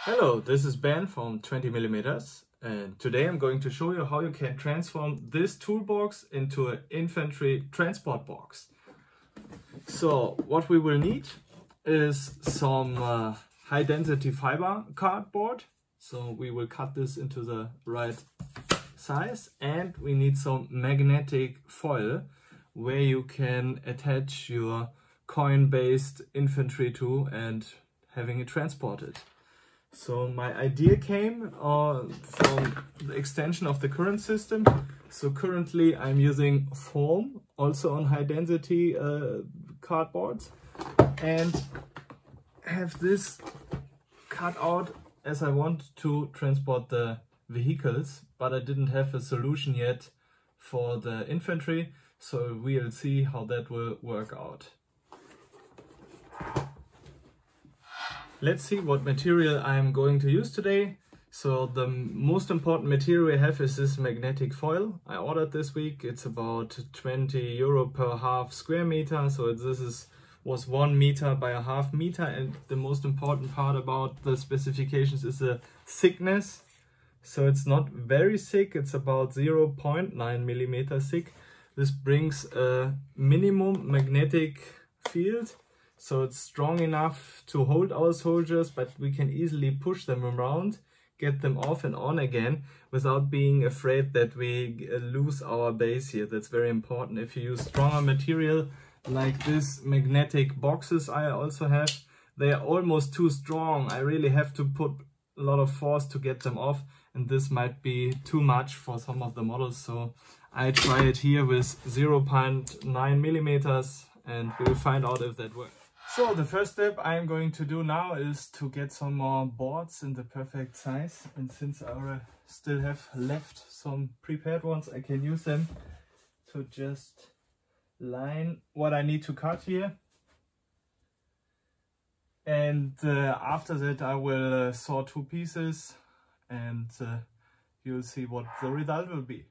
Hello, this is Ben from 20mm, and today I'm going to show you how you can transform this toolbox into an infantry transport box. So what we will need is some high density fiber cardboard. So we will cut this into the right size, and we need some magnetic foil where you can attach your coin-based infantry to and having it transported. So my idea came from the extension of the current system. So currently I'm using foam, also on high density cardboard, and have this cut out as I want to transport the vehicles, but I didn't have a solution yet for the infantry, so we'll see how that will work out. Let's see what material I'm going to use today. So the most important material I have is this magnetic foil. I ordered this week. It's about 20 euro per half square meter. So was 1 meter by a half meter. And the most important part about the specifications is the thickness. So it's not very thick. It's about 0.9 millimeter thick. This brings a minimum magnetic field. So it's strong enough to hold our soldiers, but we can easily push them around, get them off and on again without being afraid that we lose our base here. That's very important. If you use stronger material like this magnetic boxes I also have, they are almost too strong. I really have to put a lot of force to get them off, and this might be too much for some of the models. So I try it here with 0.9 millimeters and we'll find out if that works. So the first step I'm going to do now is to get some more boards in the perfect size, and since I still have left some prepared ones, I can use them to just line what I need to cut here. And after that I will saw two pieces, and you'll see what the result will be.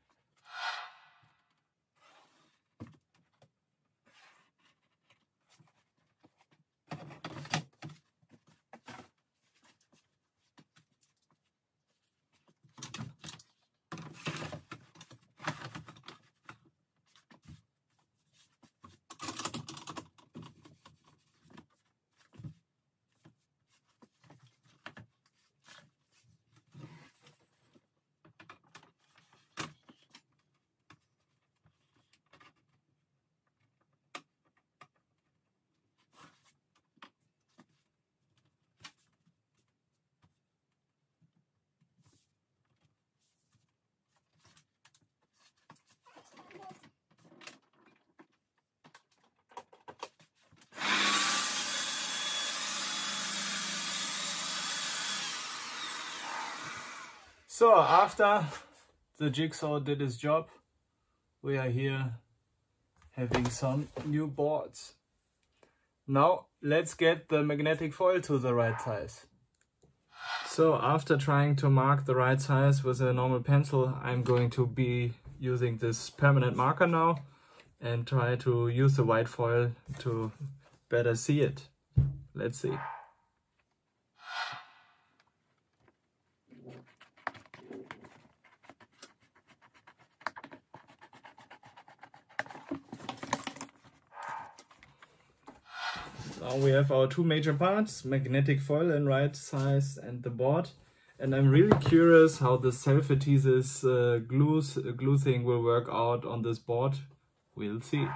So after the jigsaw did its job, we are here having some new boards. Now let's get the magnetic foil to the right size. So after trying to mark the right size with a normal pencil, I'm going to be using this permanent marker now and try to use the white foil to better see it. Let's see. Now we have our two major parts, magnetic foil in right size and the board. And I'm really curious how the self-adhesive glue thing will work out on this board. We'll see.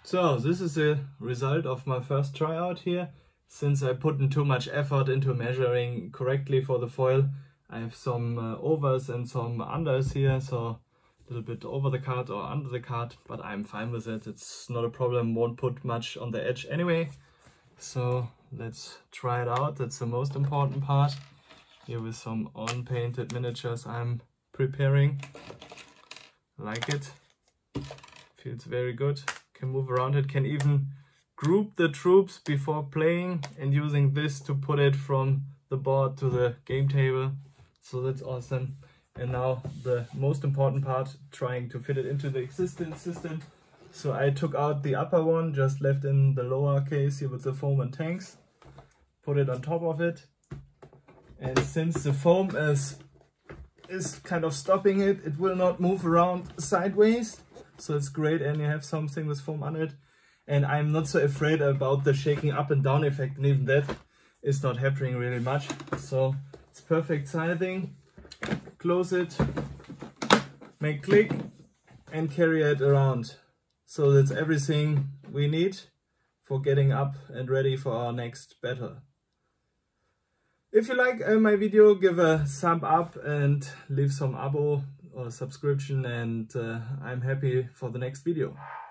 So this is the result of my first tryout here. Since I put in too much effort into measuring correctly for the foil, I have some overs and some unders here, so a little bit over the card or under the card, but I'm fine with it. It's not a problem, won't put much on the edge anyway. So let's try it out. That's the most important part. Here with some on-painted miniatures I'm preparing. Like it. Feels very good. Can move around it, can even group the troops before playing and using this to put it from the board to the game table. So that's awesome. And now the most important part, trying to fit it into the existing system. So I took out the upper one, just left in the lower case here with the foam and tanks. Put it on top of it. And since the foam is kind of stopping it, it will not move around sideways. So it's great, and you have something with foam on it. And I'm not so afraid about the shaking up and down effect, and even that is not happening really much. So it's perfect sizing. Close it, make click, and carry it around. So that's everything we need for getting up and ready for our next battle. If you like my video, give a thumb up and leave some abo or subscription, and I'm happy for the next video.